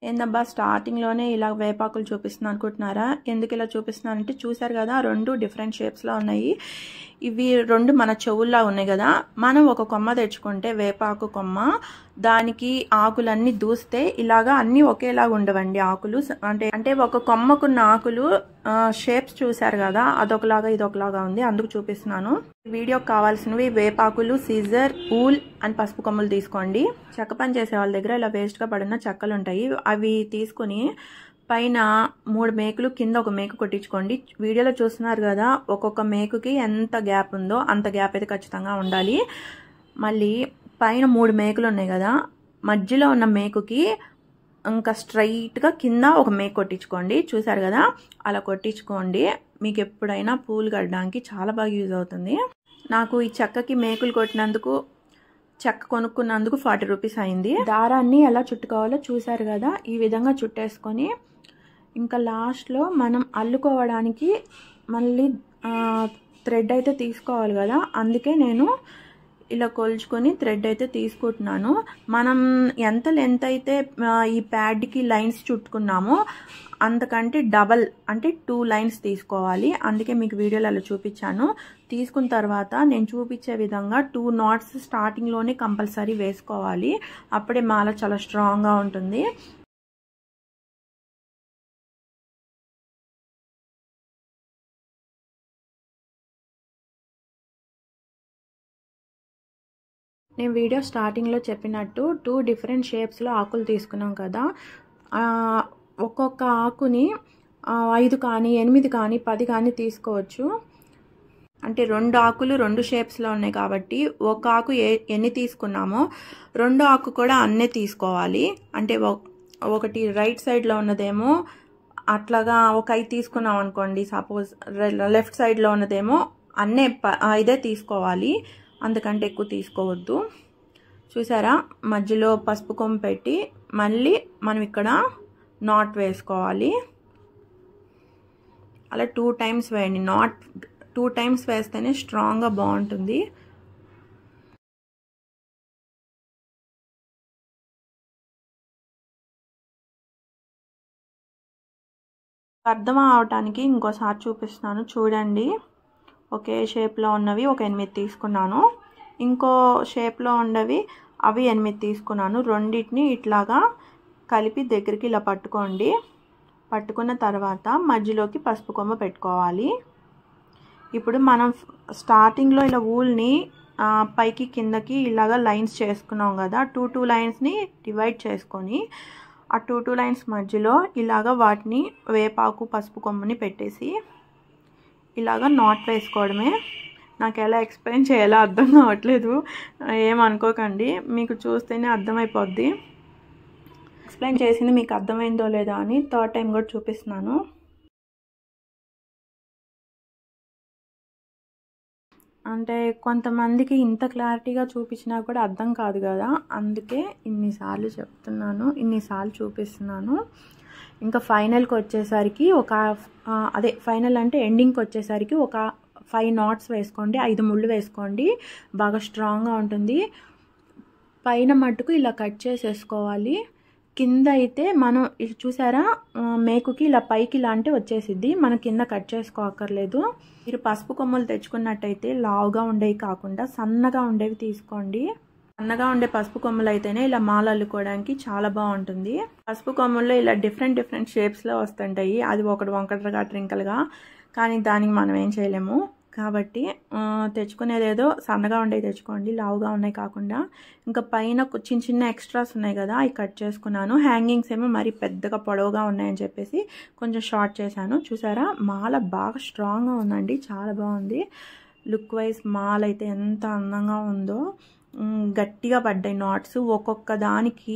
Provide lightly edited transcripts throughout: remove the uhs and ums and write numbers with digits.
ఏందబ్బా స్టార్టింగ్లోనే ఇలా వేపాకులు చూపిస్తున్నాను అనుకుంటున్నారా? ఎందుకు ఇలా చూపిస్తున్నానంటే చూసారు కదా, రెండు డిఫరెంట్ షేప్స్లో ఉన్నాయి. ఇవి రెండు మన చెవుల్లా ఉన్నాయి కదా. మనం ఒక కొమ్మ తెచ్చుకుంటే వేపాకు కొమ్మ, దానికి ఆకులన్నీ దూస్తే ఇలాగా అన్నీ ఒకేలాగా ఉండవండి ఆకులు. అంటే ఒక కొమ్మకున్న ఆకులు షేప్స్ చూసారు కదా, అదొకలాగా ఇదొకలాగా ఉంది, అందుకు చూపిస్తున్నాను. వీడియోకి కావాల్సినవి వేపాకులు, సీజర్, ఊల్ అండ్ పసుపు కొమ్మలు తీసుకోండి. చెక్క పని చేసే వాళ్ళ దగ్గర ఇలా వేస్ట్గా పడిన చెక్కలు ఉంటాయి, అవి తీసుకుని పైన 3 మేకులు కింద ఒక మేకు కొట్టించుకోండి. వీడియోలో చూస్తున్నారు కదా, ఒక్కొక్క మేకుకి ఎంత గ్యాప్ ఉందో అంత గ్యాప్ అయితే ఖచ్చితంగా ఉండాలి. మళ్ళీ పైన 3 మేకులు ఉన్నాయి కదా, మధ్యలో ఉన్న మేకుకి ఇంకా స్ట్రైట్గా కింద ఒక మేకు కొట్టించుకోండి. చూసారు కదా, అలా కొట్టించుకోండి. మీకు ఎప్పుడైనా పూలు కట్టడానికి చాలా బాగా యూజ్ అవుతుంది. నాకు ఈ చెక్కకి మేకులు కొట్టినందుకు, చెక్క కొనుక్కున్నందుకు 40 రూపీస్ అయింది. దారాన్ని ఎలా చుట్టుకోవాలో చూసారు కదా, ఈ విధంగా చుట్టేసుకొని ఇంకా లాస్ట్లో మనం అల్లుకోవడానికి మళ్ళీ థ్రెడ్ అయితే తీసుకోవాలి కదా, అందుకే నేను ఇలా కొలుచుకొని థ్రెడ్ అయితే తీసుకుంటున్నాను. మనం ఎంత లెంత్ అయితే ఈ ప్యాడ్కి లైన్స్ చుట్టుకున్నామో అంతకంటే డబల్ అంటే 2 లైన్స్ తీసుకోవాలి. అందుకే మీకు వీడియోలో అలా చూపించాను. తీసుకున్న తర్వాత నేను చూపించే విధంగా 2 నాట్స్ స్టార్టింగ్లోనే కంపల్సరీ వేసుకోవాలి, అప్పుడే మాల చాలా స్ట్రాంగ్గా ఉంటుంది. నేను వీడియో స్టార్టింగ్లో చెప్పినట్టు 2 డిఫరెంట్ షేప్స్లో ఆకులు తీసుకున్నాం కదా, ఒక్కొక్క ఆకుని 5 కానీ 8 కానీ 10 కానీ తీసుకోవచ్చు. అంటే 2 ఆకులు 2 షేప్స్లో ఉన్నాయి కాబట్టి ఒక ఆకు ఎన్ని తీసుకున్నామో 2 ఆకు కూడా అన్నే తీసుకోవాలి. అంటే ఒకటి రైట్ సైడ్లో ఉన్నదేమో అట్లాగా ఒక 5 తీసుకున్నాం అనుకోండి, సపోజ్ లెఫ్ట్ సైడ్లో ఉన్నదేమో అన్నే 5 తీసుకోవాలి, అందుకంటే ఎక్కువ తీసుకోవద్దు. చూసారా, మధ్యలో పసుపు కొమ్ము పెట్టి మళ్ళీ మనం ఇక్కడ నాట్ వేసుకోవాలి. అలా 2 టైమ్స్ వేయండి. నాట్ 2 టైమ్స్ వేస్తేనే స్ట్రాంగ్గా బాగుంటుంది. అర్థం అవటానికి ఇంకోసారి చూపిస్తున్నాను చూడండి. ఒకే షేప్లో ఉన్నవి ఒక 8 తీసుకున్నాను, ఇంకో షేప్లో ఉన్నవి అవి 8 తీసుకున్నాను. రెండింటిని ఇట్లాగా కలిపి దగ్గరికి ఇలా పట్టుకోండి. పట్టుకున్న తర్వాత మధ్యలోకి పసుపు కొమ్మ పెట్టుకోవాలి. ఇప్పుడు మనం స్టార్టింగ్లో ఇలా ఊల్ని పైకి కిందకి ఇలాగా లైన్స్ చేసుకున్నాం కదా, 2 లైన్స్ని డివైడ్ చేసుకొని ఆ 2 లైన్స్ మధ్యలో ఇలాగా వాటిని వేపాకు పసుపు కొమ్మని పెట్టేసి ఇలాగా నాట్ వేసుకోవడమే. నాకు ఎలా ఎక్స్ప్లెయిన్ చేయాలో అర్థం కావట్లేదు, ఏమనుకోకండి, మీకు చూస్తేనే అర్థమైపోద్ది. ఎక్స్ప్లెయిన్ చేసింది మీకు అర్థమైందో లేదో అని 3rd టైం కూడా చూపిస్తున్నాను. అంటే కొంతమందికి ఇంత క్లారిటీగా చూపించినా కూడా అర్థం కాదు కదా, అందుకే ఇన్నిసార్లు చెప్తున్నాను, ఇన్నిసార్లు చూపిస్తున్నాను. ఇంకా ఫైనల్కి వచ్చేసరికి ఫైనల్ అంటే ఎండింగ్కి వచ్చేసరికి ఒక 5 నాట్స్ వేసుకోండి, 5 ముళ్ళు వేసుకోండి, బాగా స్ట్రాంగ్గా ఉంటుంది. పైన మట్టుకు ఇలా కట్ చేసేసుకోవాలి. కింద అయితే మనం చూసారా, మేకుకి ఇలా పైకి ఇలా అంటే వచ్చేసిద్ది, మనం కింద కట్ చేసుకోక్కర్లేదు. మీరు పసుపు కొమ్మలు తెచ్చుకున్నట్టయితే లావుగా ఉండేవి కాకుండా సన్నగా ఉండేవి తీసుకోండి. సన్నగా ఉండే పసుపు కొమ్మలు అయితేనే ఇలా మాల అల్లుకోవడానికి చాలా బాగుంటుంది. పసుపు కొమ్మల్లో ఇలా డిఫరెంట్ షేప్స్లో వస్తుంటాయి, అది ఒకటి వంకరగా ట్రింకల్గా, కానీ దానికి మనం ఏం చేయలేము. కాబట్టి తెచ్చుకునేదేదో సన్నగా ఉండేవి తెచ్చుకోండి, లావుగా ఉన్నాయి కాకుండా. ఇంకా పైన చిన్న ఎక్స్ట్రాస్ ఉన్నాయి కదా, అవి కట్ చేసుకున్నాను. హ్యాంగింగ్స్ ఏమో మరి పెద్దగా పొడవుగా ఉన్నాయని చెప్పేసి కొంచెం షార్ట్ చేశాను. చూసారా, మాల బాగా స్ట్రాంగ్గా ఉందండి, చాలా బాగుంది. లుక్ వైజ్ మాల అయితే ఎంత అందంగా ఉందో. గట్టిగా పడ్డాయి నాట్స్. ఒక్కొక్క దానికి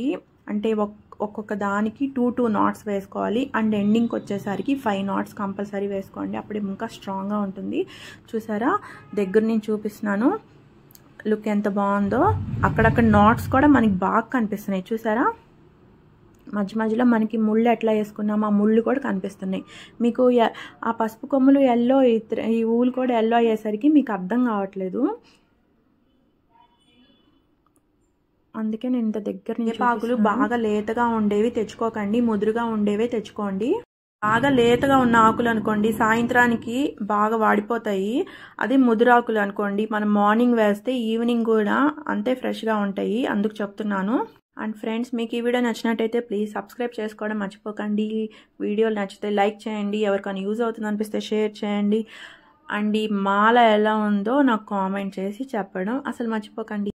2 నాట్స్ వేసుకోవాలి. అండ్ ఎండింగ్కి వచ్చేసరికి 5 నాట్స్ కంపల్సరీ వేసుకోండి, అప్పుడు ఇంకా స్ట్రాంగ్గా ఉంటుంది. చూసారా, దగ్గర నుంచి చూపిస్తున్నాను, లుక్ ఎంత బాగుందో. అక్కడక్కడ నాట్స్ కూడా మనకి బాగా కనిపిస్తున్నాయి. చూసారా, మధ్యలో మనకి ముళ్ళు ఎట్లా వేసుకున్నాము ఆ ముళ్ళు కూడా కనిపిస్తున్నాయి. మీకు ఆ పసుపు కొమ్ములు ఎల్లో, ఈ ఊలు కూడా ఎల్లో అయ్యేసరికి మీకు అర్థం కావట్లేదు. అందుకే నేను ఇంత దగ్గర నుంచి వేపాకులు బాగా లేతగా ఉండేవి తెచ్చుకోకండి, ముదురుగా ఉండేవే తెచ్చుకోండి. బాగా లేతగా ఉన్న ఆకులు అనుకోండి సాయంత్రానికి బాగా వాడిపోతాయి. అదే ముదురాకులు అనుకోండి మనం మార్నింగ్ వేస్తే ఈవినింగ్ కూడా అంతే ఫ్రెష్గా ఉంటాయి. అందుకు చెప్తున్నాను. అండ్ ఫ్రెండ్స్, మీకు ఈ వీడియో నచ్చినట్టయితే ప్లీజ్ సబ్స్క్రైబ్ చేసుకోవడం మర్చిపోకండి. వీడియోలు నచ్చితే లైక్ చేయండి, ఎవరికైనా యూజ్ అవుతుంది అనిపిస్తే షేర్ చేయండి. అండ్ ఈ మాల ఎలా ఉందో నాకు కామెంట్ చేసి చెప్పడం అసలు మర్చిపోకండి.